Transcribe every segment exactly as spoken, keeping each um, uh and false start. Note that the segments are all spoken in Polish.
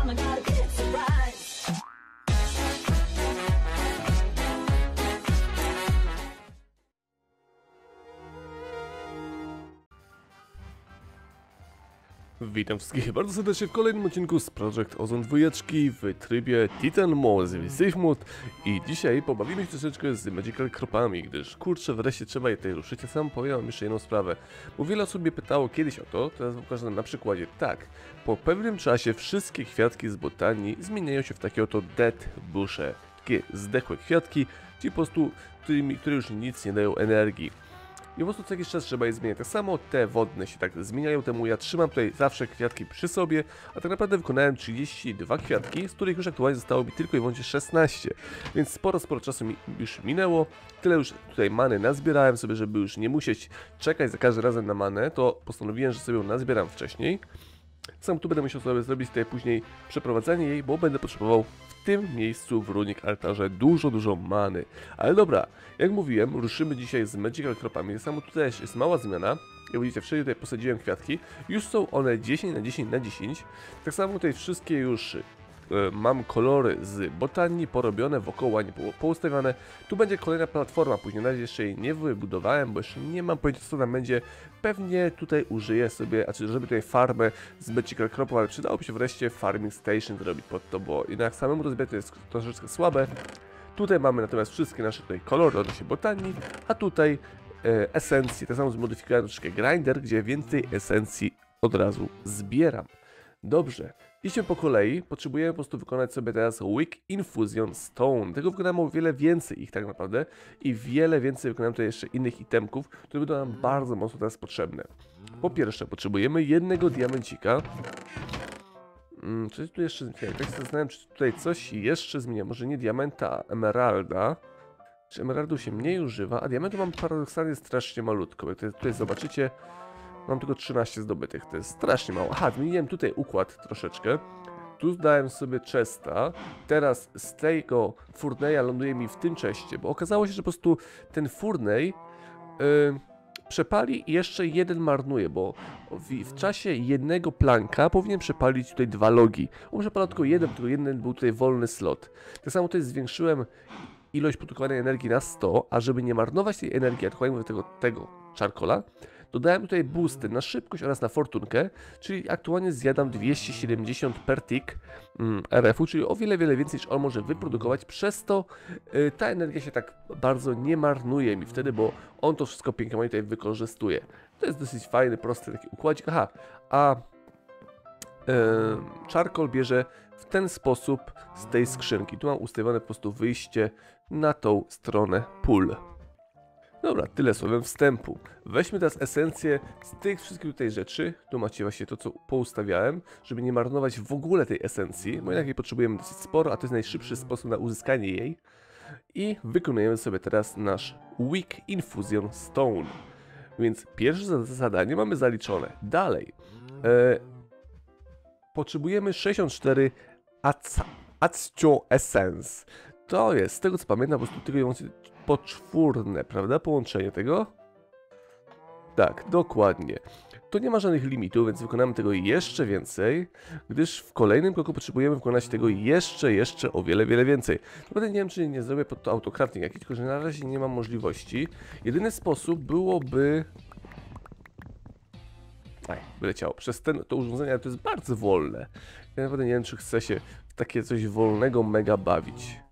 mama got a big surprise. Witam wszystkich bardzo serdecznie w kolejnym odcinku z Project Ozone dwa w trybie Titan Mode Safe Mode i dzisiaj pobawimy się troszeczkę z Magical Cropami, gdyż kurczę wreszcie trzeba je tutaj ruszyć. Ja sam powiem wam jeszcze jedną sprawę, bo wiele osób mnie pytało kiedyś o to, teraz wam pokażę na przykładzie. Tak, po pewnym czasie wszystkie kwiatki z botanii zmieniają się w takie oto dead bushe, takie zdechłe kwiatki, czyli po prostu, którymi, które już nic nie dają energii. I po prostu co jakiś czas trzeba je zmieniać. Tak samo te wodne się tak zmieniają, temu ja trzymam tutaj zawsze kwiatki przy sobie, a tak naprawdę wykonałem trzydzieści dwa kwiatki, z których już aktualnie zostało mi tylko i wyłącznie szesnaście. Więc sporo, sporo czasu mi już minęło. Tyle już tutaj many nazbierałem sobie, żeby już nie musieć czekać za każdym razem na manę, to postanowiłem, że sobie ją nazbieram wcześniej. Sam tu będę musiał sobie zrobić tutaj później przeprowadzenie jej, bo będę potrzebował w tym miejscu w Runic Altarze dużo, dużo many. Ale dobra, jak mówiłem, ruszymy dzisiaj z Magical Cropami. Samo tutaj jest mała zmiana. Jak widzicie, wszędzie tutaj posadziłem kwiatki. Już są one dziesięć na dziesięć na dziesięć. Tak samo tutaj wszystkie już e, mam kolory z botanii porobione, wokoło nie było poustawiane. Tu będzie kolejna platforma, później na razie jeszcze jej nie wybudowałem, bo jeszcze nie mam pojęcia co tam będzie. Pewnie tutaj użyję sobie, znaczy żeby tutaj farmę z Magical Cropów, ale przydałoby się wreszcie farming station zrobić pod to, bo jednak samemu rozbierać to jest troszeczkę słabe. Tutaj mamy natomiast wszystkie nasze tutaj kolory odnośnie botanii, a tutaj e, esencje, tak samo zmodyfikowałem troszeczkę grinder, gdzie więcej esencji od razu zbieram. Dobrze, idźmy po kolei, potrzebujemy po prostu wykonać sobie teraz Wick Infusion Stone. Tego wykonamy o wiele więcej ich tak naprawdę i wiele więcej wykonamy tutaj jeszcze innych itemków, które będą nam bardzo mocno teraz potrzebne. Po pierwsze, potrzebujemy jednego diamencika. Hmm, coś tu jeszcze zmienia? Tak się zastanawiam, czy tutaj coś jeszcze zmienia. Może nie diamenta, a emeralda. Czy emeraldu się mniej używa, a diamentu mam paradoksalnie strasznie malutko. Jak tutaj zobaczycie, mam tylko trzynaście zdobytych, to jest strasznie mało. Aha, zmieniłem tutaj układ troszeczkę. Tu dałem sobie chesta. Teraz z tego furneja ląduje mi w tym chestie, bo okazało się, że po prostu ten furnej yy, przepali i jeszcze jeden marnuje, bo w, w czasie jednego planka powinien przepalić tutaj dwa logi. On przepala tylko jeden, tylko jeden był tutaj wolny slot. Tak samo tutaj zwiększyłem ilość produkowanej energii na sto, a żeby nie marnować tej energii, a tego, tego czarkola, dodałem tutaj boosty na szybkość oraz na fortunkę, czyli aktualnie zjadam dwieście siedemdziesiąt per tick mm, R F u, czyli o wiele, wiele więcej niż on może wyprodukować, przez to y, ta energia się tak bardzo nie marnuje mi wtedy, bo on to wszystko pięknie tutaj wykorzystuje. To jest dosyć fajny, prosty taki układzik. Aha, a y, czarkol bierze w ten sposób z tej skrzynki. Tu mam ustawione po prostu wyjście na tą stronę pól. Dobra, tyle słowem wstępu. Weźmy teraz esencję z tych wszystkich tutaj rzeczy. Tu macie właśnie to, co poustawiałem, żeby nie marnować w ogóle tej esencji, bo jednak jej potrzebujemy dosyć sporo, a to jest najszybszy sposób na uzyskanie jej. I wykonujemy sobie teraz nasz Wick Infusion Stone. Więc pierwsze zadanie mamy zaliczone. Dalej. E, potrzebujemy sześćdziesiąt cztery Accio Essence. To jest, z tego co pamiętam, po prostu tylko i wyłącznie poczwórne, prawda? Połączenie tego? Tak, dokładnie. To nie ma żadnych limitów, więc wykonamy tego jeszcze więcej, gdyż w kolejnym kroku potrzebujemy wykonać tego jeszcze, jeszcze o wiele, wiele więcej. Naprawdę nie wiem, czy nie zrobię pod to autocrafting jakiś, tylko że na razie nie mam możliwości. Jedyny sposób byłoby... Aj, wyleciało. Przez ten, to urządzenie, ale to jest bardzo wolne. Ja naprawdę nie wiem, czy chcę się w takie coś wolnego mega bawić.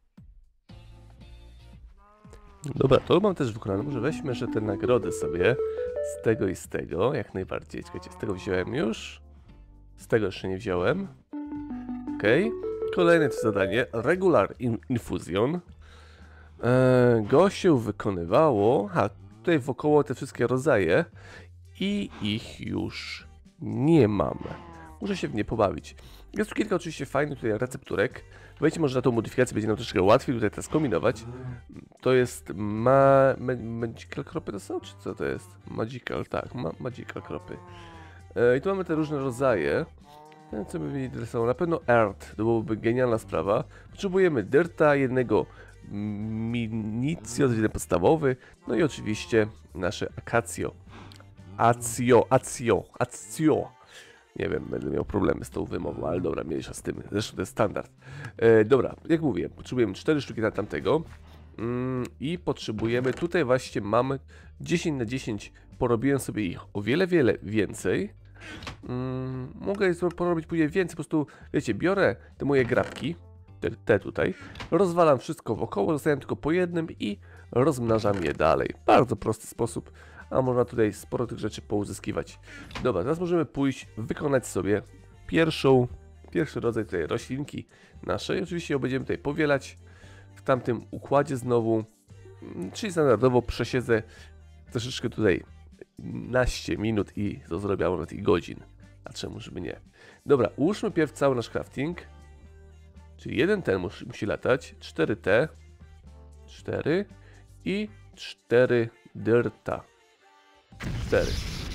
Dobra, to mam też wykonane. Może weźmy jeszcze te nagrody sobie z tego i z tego, jak najbardziej. Czekajcie, z tego wziąłem już. Z tego jeszcze nie wziąłem. Ok. Kolejne to zadanie. Regular in Infusion. Eee, go się wykonywało. Ha, tutaj wokoło te wszystkie rodzaje. I ich już nie mam. Muszę się w nie pobawić. Jest tu kilka oczywiście fajnych tutaj recepturek. Powiedzcie, może na tą modyfikację będzie nam troszeczkę łatwiej tutaj teraz kombinować. To jest ma... ma magical cropy to są, czy co to jest? Magical, tak, ma magical cropy. E, I tu mamy te różne rodzaje. Ten, co by mnie interesowało, na pewno earth, to byłoby genialna sprawa. Potrzebujemy dirta, jednego minicio, jeden podstawowy, no i oczywiście nasze akacjo. Acio, acio, acio. Nie wiem, będę miał problemy z tą wymową, ale dobra, mniejsza z tym. Zresztą to jest standard. E, dobra, jak mówię, potrzebujemy cztery sztuki na tamtego. Mm, I potrzebujemy, tutaj właśnie mamy dziesięć na dziesięć, porobiłem sobie ich o wiele, wiele więcej. Mm, mogę porobić później więcej, po prostu, wiecie, biorę te moje grabki, te, te tutaj, rozwalam wszystko wokoło, zostawiam tylko po jednym i rozmnażam je dalej. Bardzo prosty sposób, a można tutaj sporo tych rzeczy pouzyskiwać. Dobra, teraz możemy pójść, wykonać sobie pierwszą, pierwszy rodzaj tej roślinki naszej. Oczywiście ją będziemy tutaj powielać w tamtym układzie znowu, czyli standardowo przesiedzę troszeczkę tutaj naście minut i to zrobiło na tych godzin. A czemu, żeby nie? Dobra, ułóżmy pierw cały nasz crafting. Czyli jeden ten musi, musi latać, cztery te, cztery i cztery dirta. cztery.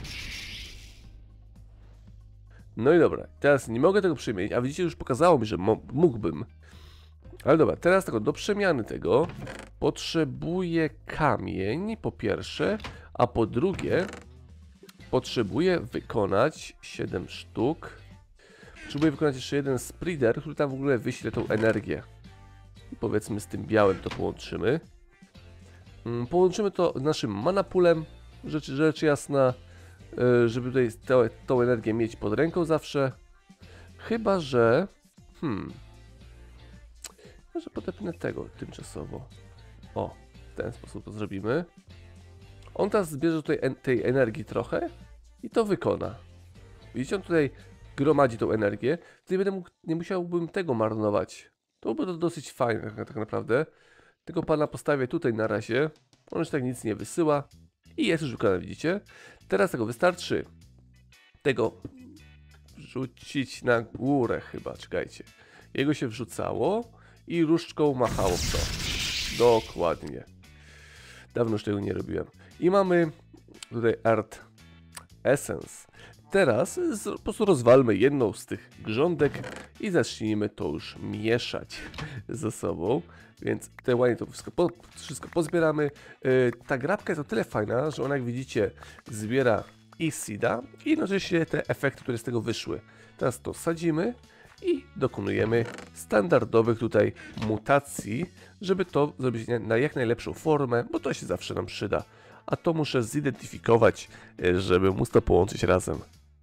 No i dobra, teraz nie mogę tego przemienić, a widzicie, już pokazało mi, że mógłbym. Ale dobra, teraz tego do przemiany tego potrzebuję kamień, po pierwsze, a po drugie potrzebuję wykonać siedem sztuk. Potrzebuję wykonać jeszcze jeden spreader, który tam w ogóle wyśle tą energię. I powiedzmy z tym białym to połączymy. Hmm, połączymy to z naszym manapulem, rzecz, rzecz jasna, yy, żeby tutaj te, tą energię mieć pod ręką zawsze. Chyba, że... Hmm... Może podepnę tego tymczasowo. O, w ten sposób to zrobimy. On teraz zbierze tutaj en tej energii trochę i to wykona. Widzicie, on tutaj gromadzi tą energię. Tutaj będę mógł, nie musiałbym tego marnować. To byłoby to dosyć fajne tak, tak naprawdę. Tego pana postawię tutaj na razie. On już tak nic nie wysyła. I jest już wykonane, widzicie? Teraz tego wystarczy tego wrzucić na górę chyba, czekajcie. Jego się wrzucało i różdżką machało w to. Dokładnie. Dawno już tego nie robiłem. I mamy tutaj Art Essence. Teraz po prostu rozwalmy jedną z tych grządek i zacznijmy to już mieszać ze sobą. Więc te ładnie to wszystko, po, wszystko pozbieramy. Yy, ta grabka jest o tyle fajna, że ona, jak widzicie, zbiera i seeda i jednocześnie te efekty, które z tego wyszły. Teraz to sadzimy i dokonujemy standardowych tutaj mutacji, żeby to zrobić na jak najlepszą formę, bo to się zawsze nam przyda. A to muszę zidentyfikować, żeby móc to połączyć razem.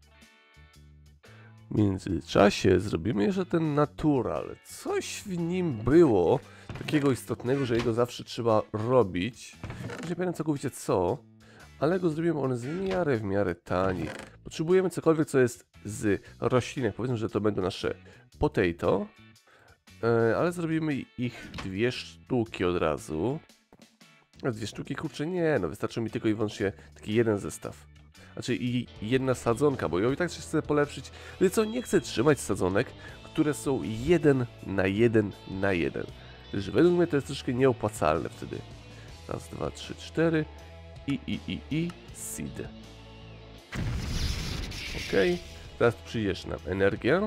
W międzyczasie zrobimy jeszcze ten natural. Coś w nim było takiego istotnego, że jego zawsze trzeba robić. Nie pamiętam całkowicie co, ale go zrobimy, on jest w miarę, w miarę tani. Potrzebujemy cokolwiek, co jest z roślinek. Powiedzmy, że to będą nasze potato, yy, ale zrobimy ich dwie sztuki od razu. A dwie sztuki, kurczę, nie, no wystarczy mi tylko i wyłącznie taki jeden zestaw. Znaczy i jedna sadzonka, bo ja i tak chcę polepszyć. Ale co, nie chcę trzymać sadzonek, które są jeden na jeden na jeden. Że według mnie to jest troszkę nieopłacalne wtedy. Raz, dwa, trzy, cztery i, i, i, i, seed. Ok, teraz przyjdziesz nam energię.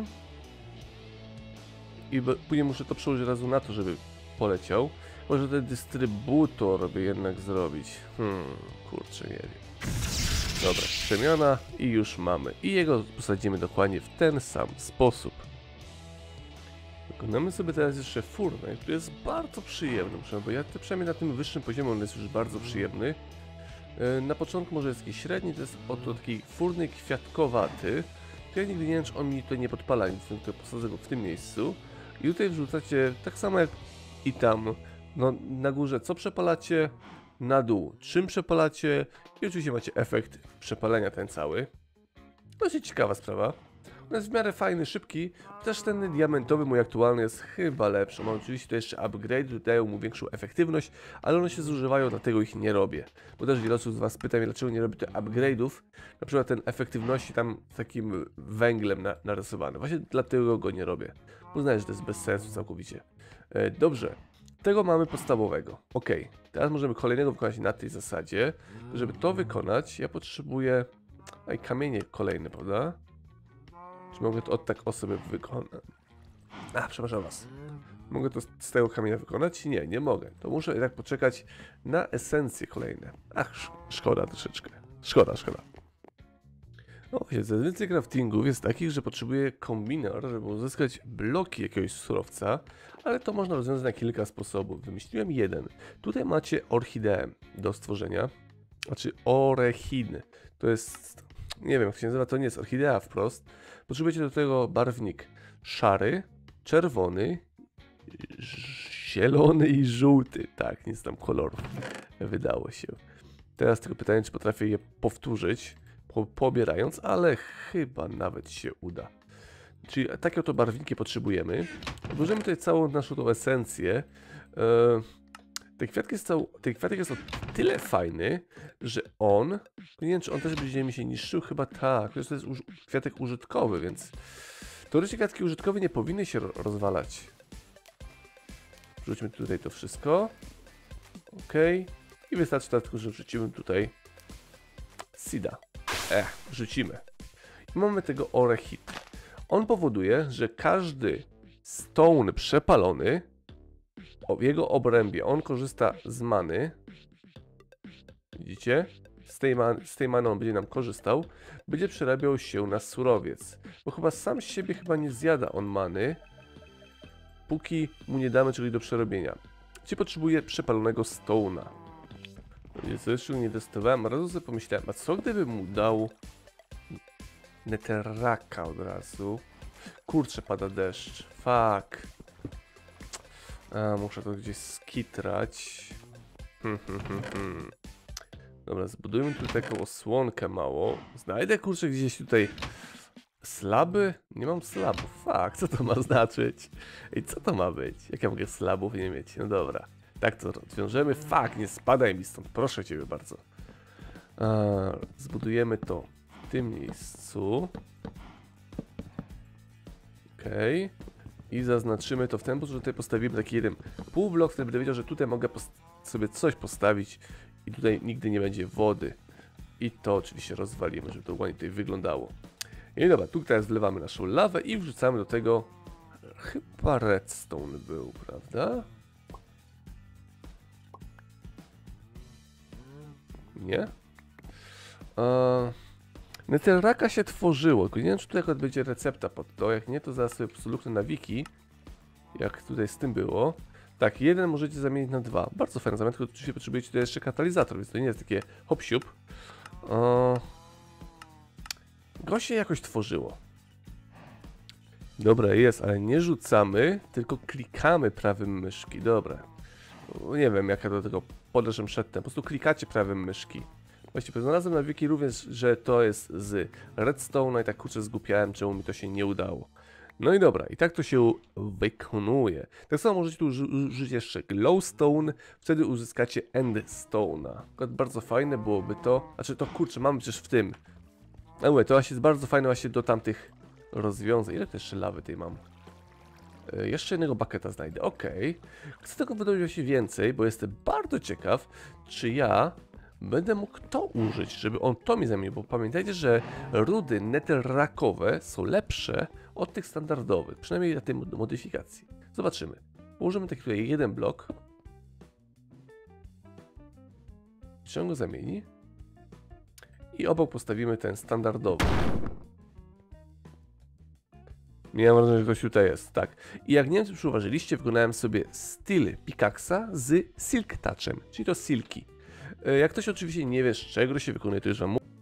I później muszę to przełożyć razu na to, żeby poleciał. Może ten dystrybutor by jednak zrobić. Hmm, kurczę, nie wiem. Dobra, przemiana i już mamy. I jego posadzimy dokładnie w ten sam sposób. Wykonamy sobie teraz jeszcze furnek, który jest bardzo przyjemny, bo ja przynajmniej na tym wyższym poziomie on jest już bardzo przyjemny. Na początku może jest jakiś średni, to jest oto taki furnik kwiatkowaty. Ja nigdy nie wiem, czy on mi tutaj nie podpala nic, tylko posadzę go w tym miejscu. I tutaj wrzucacie tak samo jak i tam. No, na górze co przepalacie, na dół czym przepalacie i oczywiście macie efekt przepalenia ten cały. Dosyć ciekawa sprawa. On jest w miarę fajny, szybki. Też ten diamentowy mój aktualny jest chyba lepszy. Mam oczywiście to jeszcze upgrade, dają mu większą efektywność, ale one się zużywają, dlatego ich nie robię. Bo też wiele osób z was pyta mnie, dlaczego nie robię tych upgrade'ów. Na przykład ten efektywności tam takim węglem na, narysowany. Właśnie dlatego go nie robię. Uznaję, że to jest bez sensu całkowicie. E, dobrze. Tego mamy podstawowego. Ok, teraz możemy kolejnego wykonać na tej zasadzie. Żeby to wykonać, ja potrzebuję... A i kamienie kolejne, prawda? Czy mogę to od tak o sobie wykonać? A, przepraszam was. Mogę to z tego kamienia wykonać? Nie, nie mogę. To muszę jednak poczekać na esencje kolejne. Ach, sz szkoda troszeczkę. Szkoda, szkoda. O, więcej craftingów jest takich, że potrzebuje kombiner, żeby uzyskać bloki jakiegoś surowca, ale to można rozwiązać na kilka sposobów. Wymyśliłem jeden. Tutaj macie orchideę do stworzenia, znaczy orechid. To jest, nie wiem jak się nazywa, to nie jest orchidea wprost. Potrzebujecie do tego barwnik szary, czerwony, zielony i żółty. Tak, nic tam kolorów wydało się. Teraz tylko pytanie, czy potrafię je powtórzyć, po, pobierając, ale chyba nawet się uda. Czyli takie oto barwniki potrzebujemy. Włożymy tutaj całą naszą tą esencję. Eee, ten, kwiatek jest cał, ten kwiatek jest o tyle fajny, że on, nie wiem czy on też będzie mi się niszczył, chyba tak, to jest uż, kwiatek użytkowy, więc teoretycznie kwiatki użytkowe nie powinny się rozwalać. Wrzućmy tutaj to wszystko. Ok. I wystarczy tylko, że wrzucimy tutaj seeda. Eh, wrzucimy. I mamy tego orechid. On powoduje, że każdy stone przepalony w jego obrębie, on korzysta z many. Widzicie? Z tej, man z tej many on będzie nam korzystał. Będzie przerabiał się na surowiec. Bo chyba sam z siebie chyba nie zjada on many, póki mu nie damy czegoś do przerobienia. Gdzie potrzebuje przepalonego stone'a. Zresztą nie testowałem, a razu sobie pomyślałem, a co gdybym mu dał netherraka od razu? Kurczę, pada deszcz. Fuck. A, muszę to gdzieś skitrać. Hmm, hmm, hmm, hmm. Dobra, zbudujmy tu taką osłonkę mało. Znajdę, kurczę, gdzieś tutaj slaby? Nie mam slabów. Fuck, co to ma znaczyć? I co to ma być? Jak ja mogę slabów nie mieć? No dobra. Tak to rozwiążemy. Fuck, nie spadaj mi stąd. Proszę ciebie bardzo. A, zbudujemy to w tym miejscu. Okej. Okay. I zaznaczymy to w ten sposób, że tutaj postawimy taki jeden półblok, który będę wiedział, że tutaj mogę sobie coś postawić i tutaj nigdy nie będzie wody. I to oczywiście rozwalimy, żeby to ładnie tutaj wyglądało. I dobra, tu teraz wlewamy naszą lawę i wrzucamy do tego, chyba redstone był, prawda? Nie? Eee, netherraka się tworzyło, tylko nie wiem, czy tutaj akurat będzie recepta pod to. Jak nie, to zaraz sobie po prostu luknę na wiki, jak tutaj z tym było. Tak, jeden możecie zamienić na dwa. Bardzo fajna zamiana, tylko oczywiście potrzebujecie tutaj jeszcze katalizator, więc to nie jest takie hop-siup. Eee, go się jakoś tworzyło. Dobra, jest, ale nie rzucamy, tylko klikamy prawym myszki. Dobra. Nie wiem, jak ja do tego podeszłem przedtem. Po prostu klikacie prawym myszki. Właściwie znalazłem na wiki również, że to jest z redstone'a i tak kurczę zgłupiałem, czemu mi to się nie udało. No i dobra, i tak to się wykonuje. Tak samo możecie tu użyć jeszcze glowstone, wtedy uzyskacie endstone'a. Bardzo fajne byłoby to, znaczy to kurczę, mamy przecież w tym. No mówię, to właśnie jest bardzo fajne właśnie do tamtych rozwiązań. Ile też lawy tej mam? Yy, jeszcze jednego bucketa znajdę, ok. Chcę tego wydobyć się więcej, bo jestem bardzo ciekaw, czy ja będę mógł to użyć, żeby on to mi zamienił, bo pamiętajcie, że rudy netherrackowe są lepsze od tych standardowych, przynajmniej na tej modyfikacji. Zobaczymy. Położymy taki tutaj jeden blok. Czy on go zamieni? I obok postawimy ten standardowy. Nie mam wrażenia, że ktoś tutaj jest, tak. I jak nie wiem, czy przyuważyliście, wykonałem sobie styl pickaxa z silk touchem, czyli to silki. Jak ktoś oczywiście nie wie, z czego się wykonuje, to już wam mówię.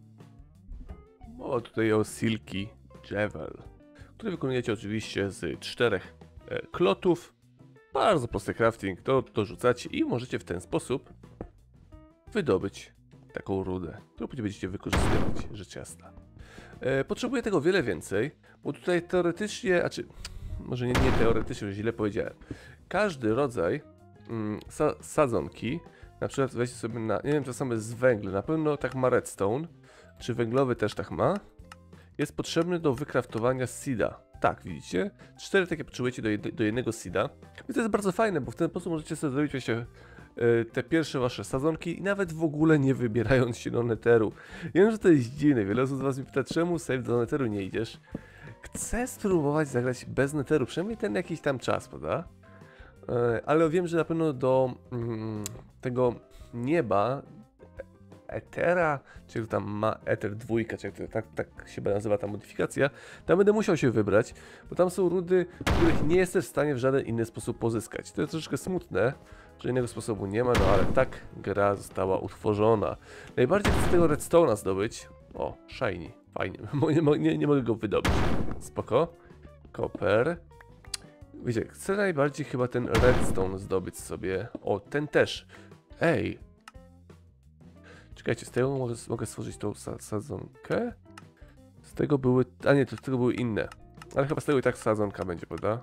Mowa tutaj o silki javel, który wykonujecie oczywiście z czterech e, klotów. Bardzo prosty crafting, to dorzucacie i możecie w ten sposób wydobyć taką rudę, którą później będziecie wykorzystywać, rzecz jasna. E, potrzebuję tego wiele więcej, bo tutaj teoretycznie, a czy może nie, nie teoretycznie, źle powiedziałem. Każdy rodzaj mm, sa sadzonki, na przykład weźcie sobie na, nie wiem, to samo z węglem, na pewno tak ma redstone, czy węglowy też tak ma, jest potrzebny do wykraftowania seeda. Tak, widzicie? Cztery takie potrzebujecie do, jed do jednego seeda. I to jest bardzo fajne, bo w ten sposób możecie sobie zrobić właśnie yy, te pierwsze wasze sadzonki i nawet w ogóle nie wybierając się do netheru. Ja wiem, że to jest dziwne, wiele osób z was mi pyta, czemu save do netheru nie idziesz? Chcę spróbować zagrać bez netheru, przynajmniej ten jakiś tam czas, prawda? Yy, ale wiem, że na pewno do yy, tego nieba Ethera, czy jak to tam ma Ether dwójka, czy jak to, tak, tak się nazywa ta modyfikacja, tam będę musiał się wybrać, bo tam są rudy, których nie jesteś w stanie w żaden inny sposób pozyskać. To jest troszeczkę smutne, że innego sposobu nie ma, no ale tak gra została utworzona. Najbardziej chcę tego redstone'a zdobyć. O, shiny, fajnie, nie, nie, nie mogę go wydobyć. Spoko. Copper. Wiecie, chcę najbardziej chyba ten redstone zdobyć sobie. O, ten też. Ej. Czekajcie, z tego mogę, mogę stworzyć tą sa sadzonkę? Z tego były... A nie, to z tego były inne. Ale chyba z tego i tak sadzonka będzie, prawda?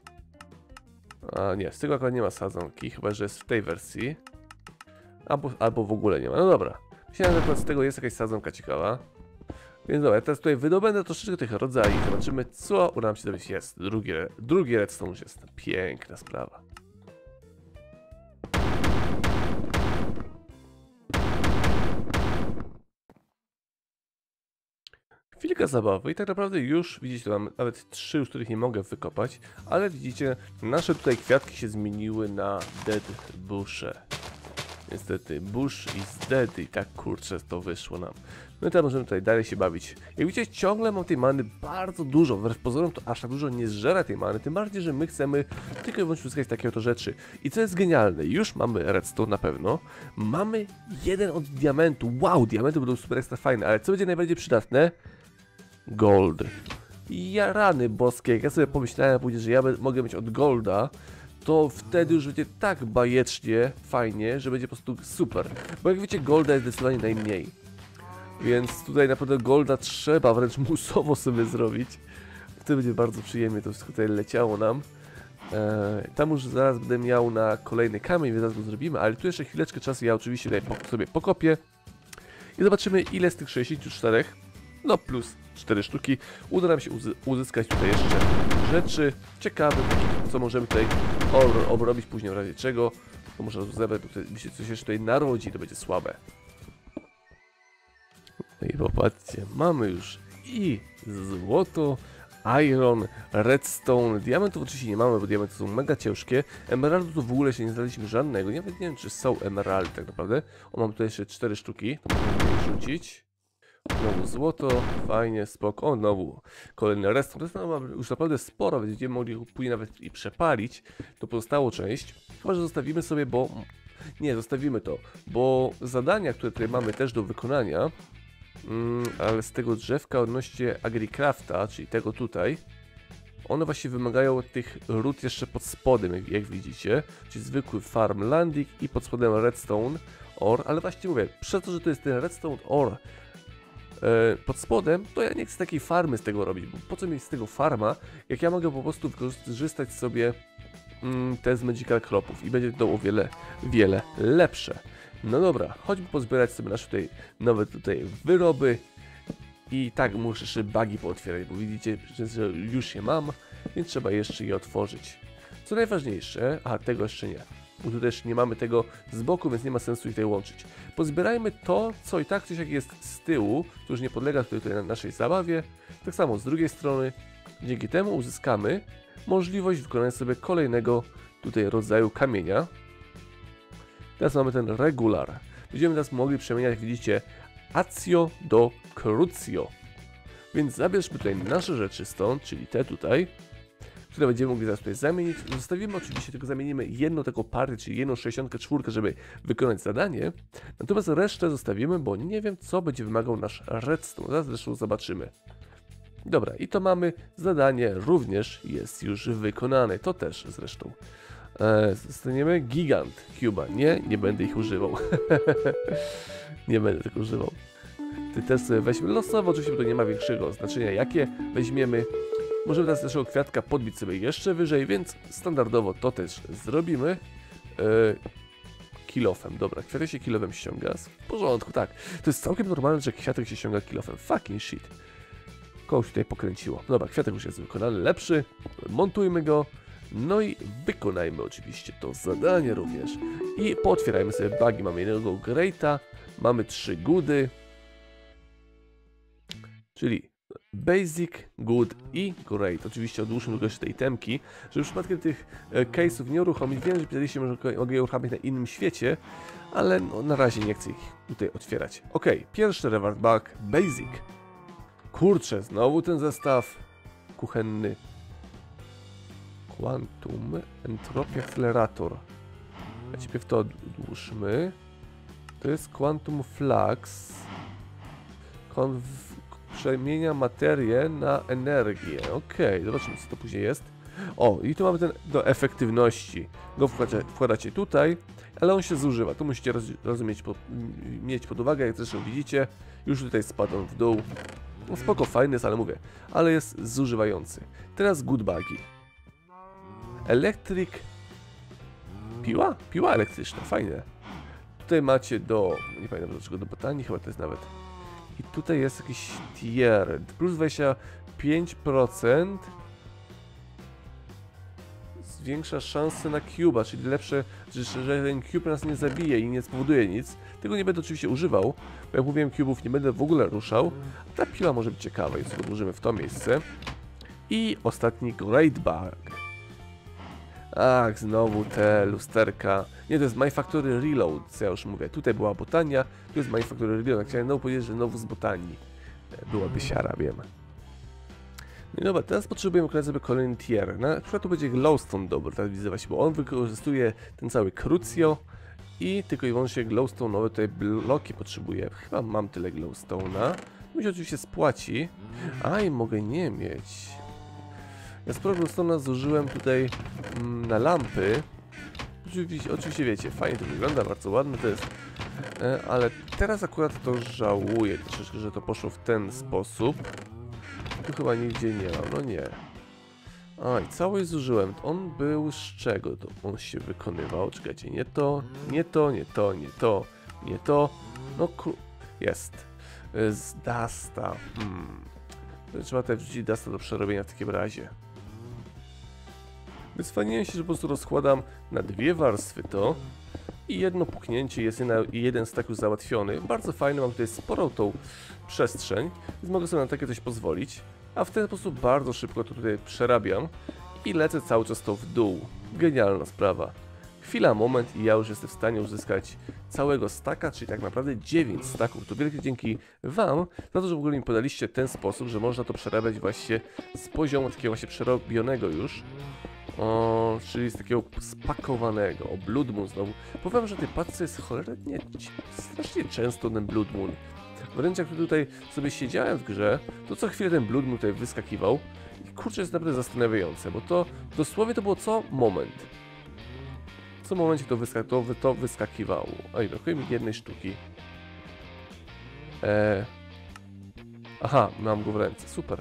A nie, z tego akurat nie ma sadzonki, chyba że jest w tej wersji. Albo, albo w ogóle nie ma. No dobra. Myślałem, że akurat z tego jest jakaś sadzonka ciekawa. Więc dobra, ja teraz tutaj wydobędę troszeczkę tych rodzajów. Zobaczymy, co uda nam się zrobić. Jest, drugi, drugi redstone już jest. Piękna sprawa. Chwilka zabawy i tak naprawdę już widzicie, mam nawet trzy, z których nie mogę wykopać, ale widzicie, nasze tutaj kwiatki się zmieniły na dead bushe. Niestety, bush is dead i tak kurczę to wyszło nam. No i teraz możemy tutaj dalej się bawić. Jak widzicie, ciągle mam tej many bardzo dużo, wbrew pozorom to aż tak dużo nie zżera tej many, tym bardziej, że my chcemy tylko i wyłącznie uzyskać takie oto rzeczy. I co jest genialne, już mamy redstone na pewno, mamy jeden od diamentu, wow, diamenty będą super ekstra fajne, ale co będzie najbardziej przydatne? Gold. Ja rany boskie, jak ja sobie pomyślałem później, że ja mogę mieć od golda, to wtedy już będzie tak bajecznie, fajnie, że będzie po prostu super. Bo jak wiecie, golda jest zdecydowanie najmniej. Więc tutaj naprawdę golda trzeba wręcz musowo sobie zrobić. Wtedy będzie bardzo przyjemnie to wszystko tutaj leciało nam. Eee, tam już zaraz będę miał na kolejny kamień, więc zaraz go zrobimy, ale tu jeszcze chwileczkę czasu ja oczywiście tutaj sobie pokopię. I zobaczymy, ile z tych sześćdziesięciu czterech, no plus cztery sztuki, uda nam się uzy uzyskać tutaj jeszcze rzeczy ciekawe, co możemy tutaj obrobić później w razie czego. To muszę zebrać, bo tutaj się coś jeszcze tutaj narodzi, to będzie słabe. No i popatrzcie, mamy już i złoto, iron, redstone, diamentów oczywiście nie mamy, bo diamenty są mega ciężkie, emeraldów to w ogóle się nie znaleźliśmy żadnego, nie, nie wiem czy są emeraldy tak naprawdę. O, mam tutaj jeszcze cztery sztuki, to możemy je rzucić. Znowu złoto, fajnie, spoko, o, znowu kolejny redstone, to jest no, już naprawdę sporo, będziemy mogli później nawet i przepalić, to pozostałą część, chyba że zostawimy sobie, bo, nie, zostawimy to, bo zadania, które tutaj mamy też do wykonania, mm, ale z tego drzewka odnośnie AgriCrafta, czyli tego tutaj, one właśnie wymagają tych ród jeszcze pod spodem, jak, jak widzicie, czyli zwykły farm landing i pod spodem redstone ore, ale właśnie mówię, przez to, że to jest ten redstone ore, pod spodem, to ja nie chcę takiej farmy z tego robić, bo po co mieć z tego farma, jak ja mogę po prostu wykorzystać sobie mm, te z Magical Cropów i będzie to o wiele, wiele lepsze. No dobra, chodźmy pozbierać sobie nasze tutaj nowe tutaj wyroby i tak muszę jeszcze bugi pootwierać, bo widzicie, że już je mam, więc trzeba jeszcze je otworzyć. Co najważniejsze, a tego jeszcze nie. Bo tu też nie mamy tego z boku, więc nie ma sensu ich tutaj łączyć. Pozbierajmy to, co i tak coś jak jest z tyłu, to już nie podlega tutaj, tutaj na naszej zabawie. Tak samo z drugiej strony, dzięki temu uzyskamy możliwość wykonania sobie kolejnego tutaj rodzaju kamienia. Teraz mamy ten regular. Będziemy teraz mogli przemieniać, jak widzicie, Accio do Crucio. Więc zabierzmy tutaj nasze rzeczy stąd, czyli te tutaj, które będziemy mogli zaraz tutaj zamienić. Zostawimy oczywiście, tylko zamienimy jedną taką partię, czyli jedną sześćdziesiątkę cztery, żeby wykonać zadanie. Natomiast resztę zostawimy, bo nie wiem, co będzie wymagał nasz redstone. Zaraz zresztą zobaczymy. Dobra, i to mamy. Zadanie również jest już wykonane. To też zresztą. Eee, zostaniemy Gigant Cuba. Nie, nie będę ich używał. Nie będę tego używał. Ty też sobie weźmy losowo, oczywiście, bo to nie ma większego znaczenia, jakie weźmiemy. Możemy teraz naszego kwiatka podbić sobie jeszcze wyżej, więc standardowo to też zrobimy. Eee, kilofem, dobra, kwiatek się kilofem ściąga. W porządku, tak. To jest całkiem normalne, że kwiatek się ściąga kilofem. Fucking shit. Kogoś tutaj pokręciło. Dobra, kwiatek już jest wykonany, lepszy. Montujmy go. No i wykonajmy oczywiście to zadanie również. I pootwierajmy sobie bugi. Mamy jednego Greata, mamy trzy Goody. Czyli Basic, Good i Great. Oczywiście odłóżmy tylko jeszcze tej temki, żeby przypadkiem tych e, case'ów nie uruchomić. Wiem, że pytaliście, może mogę je uruchomić na innym świecie, ale no, na razie nie chcę ich tutaj otwierać. Ok, pierwszy reward bug, Basic. Kurczę, znowu ten zestaw kuchenny. Quantum Entropy Accelerator. Najpierw to odłóżmy. To jest Quantum Flux. Konw przemienia materię na energię. Okej, zobaczymy, co to później jest. O, i tu mamy ten do efektywności. Go wkładacie, wkładacie tutaj, ale on się zużywa. Tu musicie roz, rozumieć, po, mieć pod uwagę, jak zresztą widzicie. Już tutaj spadł on w dół. No spoko, fajny jest, ale mówię, ale jest zużywający. Teraz good bugi. Electric... Piła? Piła elektryczna, fajne. Tutaj macie do... nie pamiętam dlaczego, do botanii chyba to jest nawet. I tutaj jest jakiś tier. Plus dwadzieścia pięć procent zwiększa szanse na cube'a, czyli lepsze, że, że ten cube nas nie zabije i nie spowoduje nic. Tego nie będę oczywiście używał, bo jak mówiłem, cube'ów nie będę w ogóle ruszał. Ta piła może być ciekawa i sobie odłożymy w to miejsce. I ostatni Great Bug. Ach, znowu te lusterka. Nie, to jest My Factory Reload, co ja już mówię. Tutaj była botania, tu jest My Factory Reload. Chciałem znowu powiedzieć, że znowu z botanii. Byłaby siara, wiem. No i dobra, teraz potrzebujemy ukryć sobie kolejny tier. Na przykład tu będzie glowstone dobry, tak widzę właśnie, bo on wykorzystuje ten cały crucio i tylko i wyłącznie glowstone'owe tutaj bloki potrzebuję. Chyba mam tyle glowstone'a. Mi się oczywiście spłaci. A i mogę nie mieć. Ja sporo glowstone'a zużyłem tutaj mm, na lampy. Oczywiście, oczywiście wiecie, fajnie to wygląda, bardzo ładne to jest. E, ale teraz akurat to żałuję troszeczkę, że to poszło w ten sposób. Tu chyba nigdzie nie mam, no nie. A, i całość zużyłem. On był z czego to on się wykonywał? Czekajcie, nie to, nie to, nie to, nie to, nie to. No jest. Z Dusta. Hmm. Trzeba tutaj wrzucić Dusta do przerobienia w takim razie. Wycwaniłem się, że po prostu rozkładam na dwie warstwy to. I jedno puknięcie jest i jeden stack już załatwiony. Bardzo fajny, mam tutaj sporą tą przestrzeń, więc mogę sobie na takie coś pozwolić. A w ten sposób bardzo szybko to tutaj przerabiam i lecę cały czas to w dół. Genialna sprawa. Chwila, moment i ja już jestem w stanie uzyskać całego stacka, czyli tak naprawdę dziewięć stacków. To wielkie dzięki Wam za to, że w ogóle mi podaliście ten sposób, że można to przerabiać właśnie z poziomu takiego właśnie przerobionego już. O, czyli z takiego spakowanego. O, Blood Moon znowu. Powiem, że tej paczce jest cholernie strasznie często ten Blood Moon. Wręcz jak tutaj sobie siedziałem w grze, to co chwilę ten Blood Moon tutaj wyskakiwał. I kurczę, jest naprawdę zastanawiające, bo to dosłownie to było co moment. Co momencie to, wyska to, to wyskakiwało. Oj, brakuje mi jednej sztuki. Eee... Aha, mam go w ręce, super.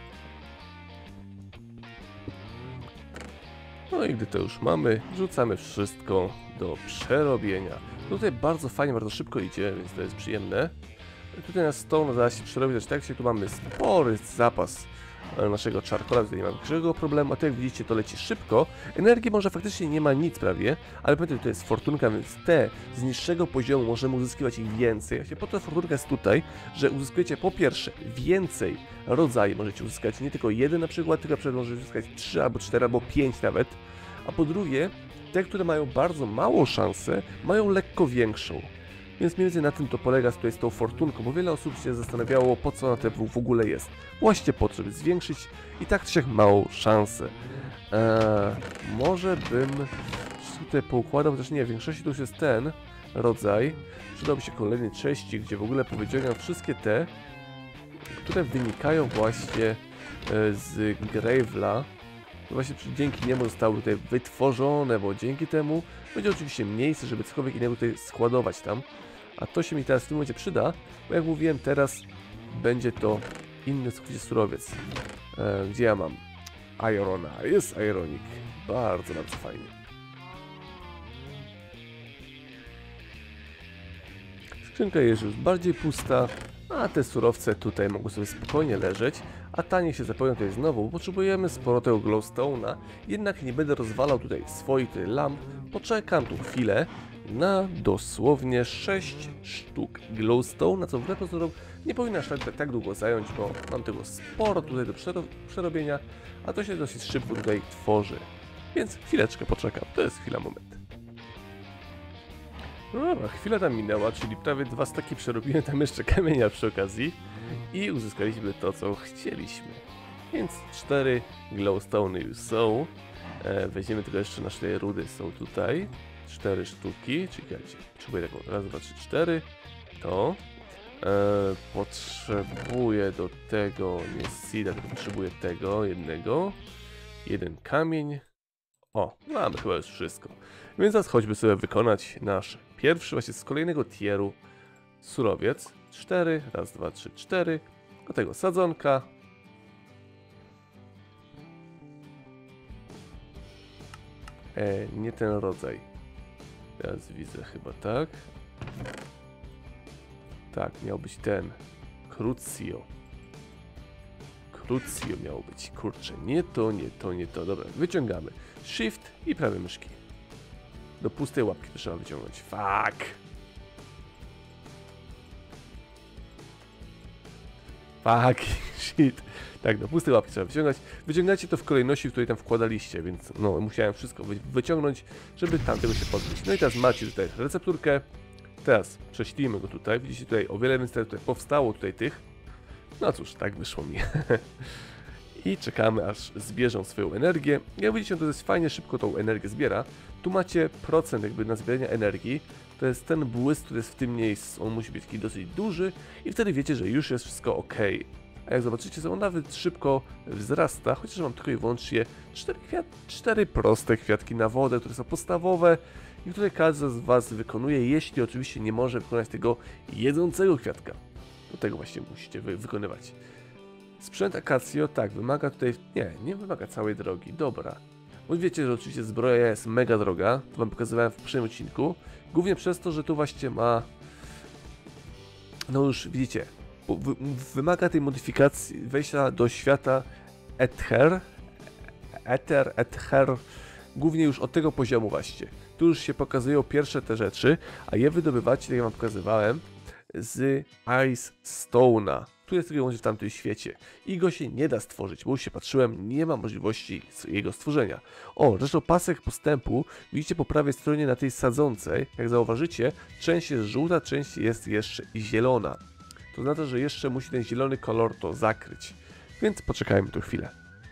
No i gdy to już mamy, wrzucamy wszystko do przerobienia. Tutaj bardzo fajnie, bardzo szybko idzie, więc to jest przyjemne. Tutaj na stone da się przerobić tak, że tu mamy spory zapas naszego charcoala, tutaj nie mamy żadnego problemu, a tu jak widzicie to leci szybko. Energii może faktycznie nie ma nic prawie, ale pamiętajcie, to jest fortunka, więc te z niższego poziomu możemy uzyskiwać ich więcej. Właśnie po to fortunka jest tutaj, że uzyskujecie po pierwsze więcej rodzajów, możecie uzyskać nie tylko jeden na przykład, tylko na przykład możecie uzyskać trzy albo cztery albo pięć nawet, a po drugie te, które mają bardzo małą szansę, mają lekko większą. Więc mniej więcej na tym to polega tutaj z tą fortunką, bo wiele osób się zastanawiało, po co ona te w ogóle jest. Właśnie po to, żeby zwiększyć i tak czy jak małą szansę. Eee, może bym tutaj poukładał, chociaż nie, w większości to już jest ten rodzaj. Przydałby się kolejny części, gdzie w ogóle powiedziałem wszystkie te, które wynikają właśnie z Gravela. Właśnie dzięki niemu zostały tutaj wytworzone, bo dzięki temu będzie oczywiście miejsce, żeby cokolwiek innego tutaj składować tam. A to się mi teraz w tym momencie przyda, bo jak mówiłem, teraz będzie to inny surowiec. E, gdzie ja mam? Irona, jest Ironic. Bardzo, bardzo fajnie. Skrzynka jest już bardziej pusta, a te surowce tutaj mogą sobie spokojnie leżeć, a tanie się zapełnią tutaj znowu, bo potrzebujemy sporo tego glowstone'a, jednak nie będę rozwalał tutaj swoich tutaj lamp, poczekam tu chwilę na dosłownie sześć sztuk glowstone, na co wbrew pozorom nie powinno aż tak, tak długo zająć, bo mam tego sporo tutaj do przero przerobienia, a to się dosyć szybko tutaj tworzy. Więc chwileczkę poczekam, to jest chwila, moment. No dobra, chwila tam minęła, czyli prawie dwa staki przerobiłem tam jeszcze kamienia przy okazji i uzyskaliśmy to, co chcieliśmy. Więc cztery glowstone już są. E, weźmiemy tylko jeszcze na cztery rudy, są tutaj. cztery sztuki, czyli ja potrzebuję taką raz, dwa, trzy, cztery. To. E, potrzebuję do tego, nie seeda, tylko potrzebuję tego jednego. Jeden kamień. O, mamy chyba już wszystko. Więc teraz chodźmy sobie wykonać nasz pierwszy, właśnie z kolejnego tieru surowiec. cztery, raz, dwa, trzy, cztery. Do tego sadzonka. E, nie ten rodzaj. Teraz widzę chyba, tak? Tak, miał być ten. Crucio. Crucio miało być. Kurczę, nie to, nie to, nie to. Dobra, wyciągamy. Shift i prawe myszki. Do pustej łapki to trzeba wyciągnąć. Fuck! Fuck, shit. Tak, do pustej łapki trzeba wyciągać. Wyciągacie to w kolejności, w której tam wkładaliście, więc no, musiałem wszystko wy wyciągnąć, żeby tamtego się pozbyć. No i teraz macie tutaj recepturkę. Teraz prześlijmy go tutaj. Widzicie tutaj o wiele więcej tutaj powstało tutaj tych. No cóż, tak wyszło mi. I czekamy, aż zbierzą swoją energię. Jak widzicie, to jest fajnie szybko tą energię zbiera. Tu macie procent jakby na zbierania energii. To jest ten błysk, który jest w tym miejscu. On musi być taki dosyć duży i wtedy wiecie, że już jest wszystko ok. A jak zobaczycie, to on nawet szybko wzrasta, chociaż mam tylko i wyłącznie cztery, kwiat cztery proste kwiatki na wodę, które są podstawowe i które każdy z Was wykonuje, jeśli oczywiście nie może wykonać tego jedzącego kwiatka. Do tego właśnie musicie wy wykonywać. Sprzęt Acacio, tak, wymaga tutaj... Nie, nie wymaga całej drogi, dobra. Bo wiecie, że oczywiście zbroja jest mega droga, to Wam pokazywałem w poprzednim odcinku. Głównie przez to, że tu właśnie ma... No już widzicie, wymaga tej modyfikacji wejścia do świata Ether, Ether, Ether, głównie już od tego poziomu właśnie. Tu już się pokazują pierwsze te rzeczy, a je wydobywacie, tak jak Wam pokazywałem, z Ice Stone'a. Tu jest tylko w tamtym świecie i go się nie da stworzyć, bo już się patrzyłem, nie ma możliwości jego stworzenia. O, zresztą pasek postępu widzicie po prawej stronie na tej sadzącej, jak zauważycie, część jest żółta, część jest jeszcze zielona. To znaczy, że jeszcze musi ten zielony kolor to zakryć, więc poczekajmy tu chwilę.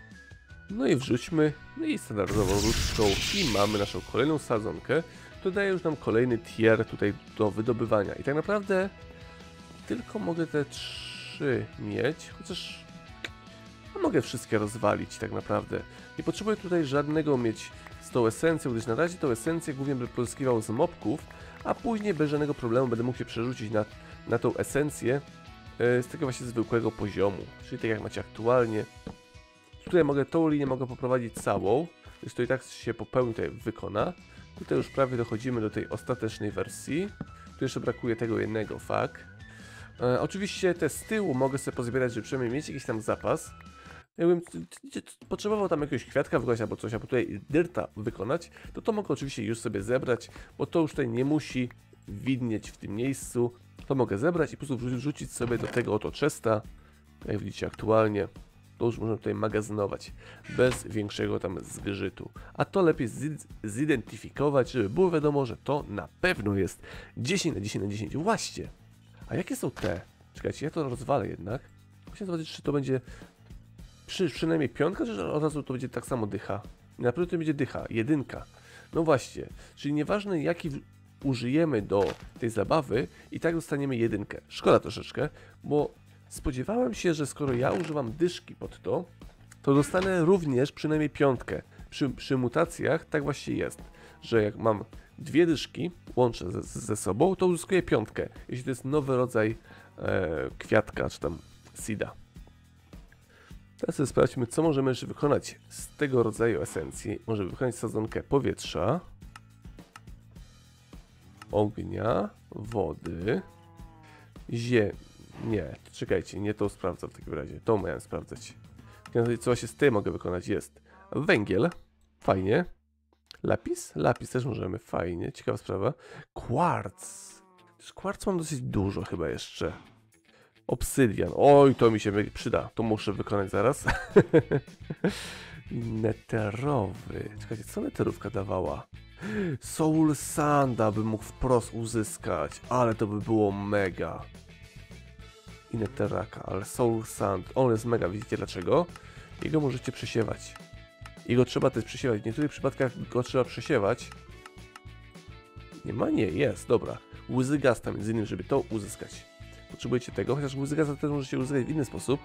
No i wrzućmy, no i standardową różdżką i mamy naszą kolejną sadzonkę, to daje już nam kolejny tier tutaj do wydobywania i tak naprawdę tylko mogę te trzy mieć, chociaż no, mogę wszystkie rozwalić tak naprawdę. Nie potrzebuję tutaj żadnego mieć z tą esencją, gdyż na razie tą esencję głównie będę pozyskiwał z mobków, a później bez żadnego problemu będę mógł się przerzucić na, na tą esencję yy, z tego właśnie zwykłego poziomu, czyli tak jak macie aktualnie. Tutaj mogę tą linię mogę poprowadzić całą, gdyż to i tak się po pełni tutaj wykona. Tutaj już prawie dochodzimy do tej ostatecznej wersji. Tu jeszcze brakuje tego jednego, fuck. E, oczywiście te z tyłu mogę sobie pozbierać, żeby przynajmniej mieć jakiś tam zapas. Jakbym potrzebował tam jakiegoś kwiatka wykonać albo coś, albo tutaj dyrta wykonać, to to mogę oczywiście już sobie zebrać, bo to już tutaj nie musi widnieć w tym miejscu. To mogę zebrać i po prostu wrzucić sobie do tego oto chesta, jak widzicie aktualnie. To już można tutaj magazynować bez większego tam zgrzytu. A to lepiej zidentyfikować, żeby było wiadomo, że to na pewno jest dziesięć na dziesięć na dziesięć. Właśnie! A jakie są te? Czekajcie, ja to rozwalę jednak. Muszę zobaczyć, czy to będzie przy, przynajmniej piątka, czy od razu to będzie tak samo dycha. Na pewno to będzie dycha, jedynka. No właśnie, czyli nieważne jaki użyjemy do tej zabawy, i tak dostaniemy jedynkę. Szkoda troszeczkę, bo spodziewałem się, że skoro ja używam dyszki pod to, to dostanę również przynajmniej piątkę. Przy, przy mutacjach tak właśnie jest, że jak mam dwie dyszki, łączę ze, ze sobą, to uzyskuję piątkę, jeśli to jest nowy rodzaj e, kwiatka, czy tam seeda. Teraz sobie sprawdźmy, co możemy jeszcze wykonać z tego rodzaju esencji. Możemy wykonać sadzonkę powietrza, ognia, wody, ziemi. Nie, czekajcie, nie to sprawdzam w takim razie. To miałem sprawdzać. Co właśnie z tej mogę wykonać jest węgiel, fajnie, Lapis? Lapis też możemy, fajnie, ciekawa sprawa. Kwarc. Kwarc mam dosyć dużo chyba jeszcze. Obsydian, oj, to mi się przyda, to muszę wykonać zaraz. Neterowy, czekajcie, co neterówka dawała? Soul Sanda bym mógł wprost uzyskać, ale to by było mega. I neteraka, ale Soul Sand, on jest mega, widzicie dlaczego? Jego możecie przesiewać. Jego trzeba też przesiewać, w niektórych przypadkach go trzeba przesiewać. Nie ma? Nie, jest, dobra. Łzy gasta między innymi, żeby to uzyskać. Potrzebujecie tego, chociaż łzy gasta też możecie uzyskać w inny sposób.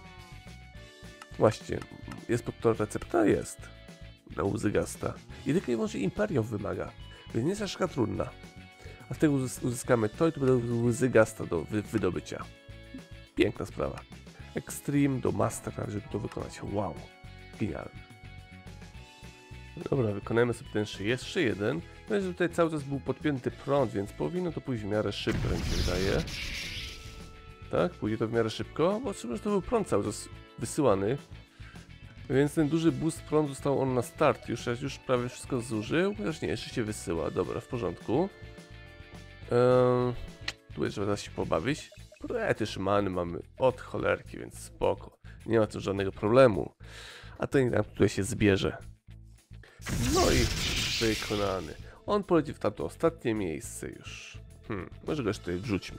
Właśnie, jest pod to recepta? Jest. Na łzy gasta. I tylko i wyłącznie Imperium wymaga, więc nie jest aż taka trudna. A wtedy uzyskamy to i tu będą łzy gasta do wy wydobycia. Piękna sprawa. Extreme do Master, żeby to wykonać. Wow. Genialne. Dobra, wykonajmy sobie ten jeszcze jeden. No, że tutaj cały czas był podpięty prąd, więc powinno to pójść w miarę szybko, jak mi się wydaje. Tak, pójdzie to w miarę szybko, bo trzeba, że to był prąd cały czas wysyłany. Więc ten duży boost prądu został on na start. Już, już prawie wszystko zużył, chociaż nie, jeszcze się wysyła. Dobra, w porządku. Eee, tu trzeba teraz się pobawić. Te szymany mamy od cholerki, więc spoko. Nie ma tu żadnego problemu. A ten tam tutaj się zbierze. No i wykonany. On poleci w tamto ostatnie miejsce już. Hmm, może go jeszcze tutaj wrzućmy.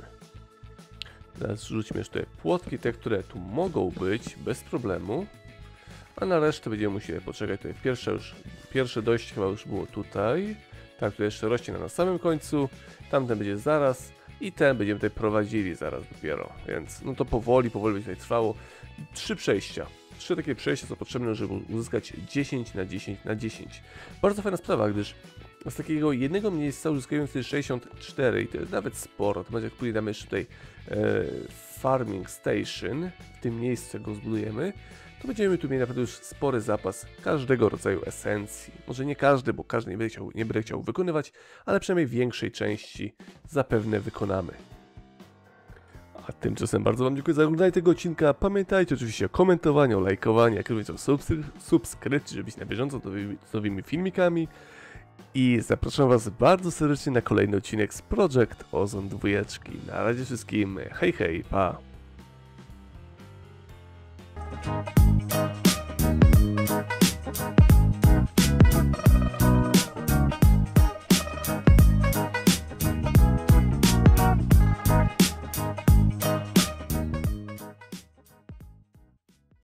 Teraz wrzućmy jeszcze płotki, te, które tu mogą być, bez problemu. A na resztę będziemy musieli poczekać. Tutaj pierwsze, już, pierwsze dojście chyba już było tutaj. Tak, tu jeszcze rośnie na samym końcu. Tamten będzie zaraz. I ten będziemy tutaj prowadzili zaraz dopiero. Więc no to powoli, powoli będzie tutaj trwało. Trzy przejścia. Trzy takie przejścia są potrzebne, żeby uzyskać dziesięć na dziesięć na dziesięć. Bardzo fajna sprawa, gdyż z takiego jednego miejsca uzyskujemy wtedy sześćdziesiąt cztery i to jest nawet sporo. To będzie jak pójdę jeszcze tutaj e, Farming Station, w tym miejscu jak go zbudujemy, to będziemy tu mieli naprawdę już spory zapas każdego rodzaju esencji. Może nie każdy, bo każdy nie będzie chciał, nie będzie chciał wykonywać, ale przynajmniej większej części zapewne wykonamy. A tymczasem bardzo Wam dziękuję za oglądanie tego odcinka. Pamiętajcie oczywiście o komentowaniu, o lajkowaniu, jak również o subskry subskrypcji, żeby być na bieżąco z nowymi, z nowymi filmikami. I zapraszam Was bardzo serdecznie na kolejny odcinek z Project Ozon dwa. Na razie wszystkim, hej hej, pa!